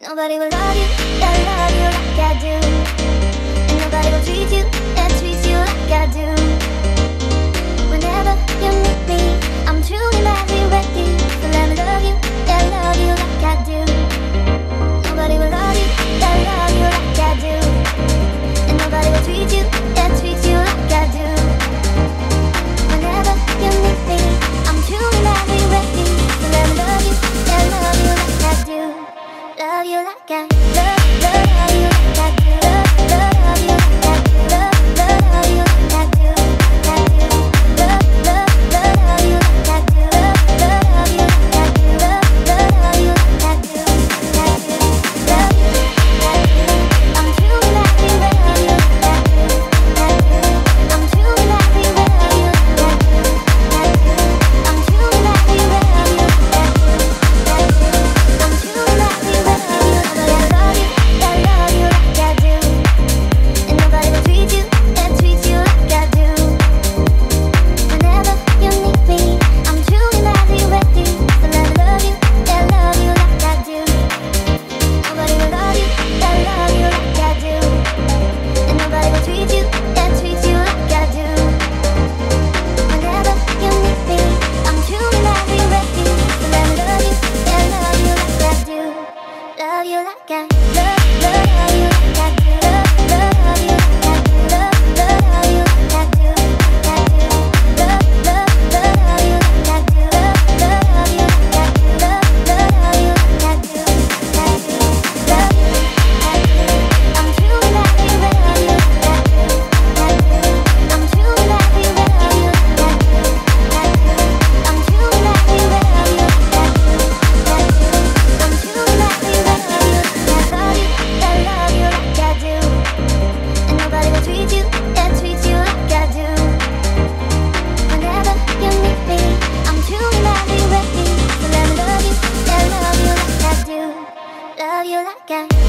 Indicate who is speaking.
Speaker 1: Nobody will love you, that love you like I do. And nobody will treat you, that treats you like I do. Whenever you meet me, I'm truly madly ready. So let me love you, that love you like I do. Nobody will love you, that love you like I do. And nobody will treat you, that treats you like I do. Whenever you meet me, I'm truly madly ready. So let me love you, that love you like I do. Love you like I love you like I do. Love you like I do. Love you like I do. Love you like I do. Love you like I do. Love you like I do. Love you like I do. I'm truly madly with you. I'm truly madly with you. I'm truly madly with you. I'm truly madly with you. Love you like I love you like I do. Love you like I do. Love you like I do. Love you like I do. Love you like I do. Love you like I do. Love you like I do. I'm truly madly with you. I'm truly madly with you. I'm truly madly with you. I'm truly madly with you. Love you like I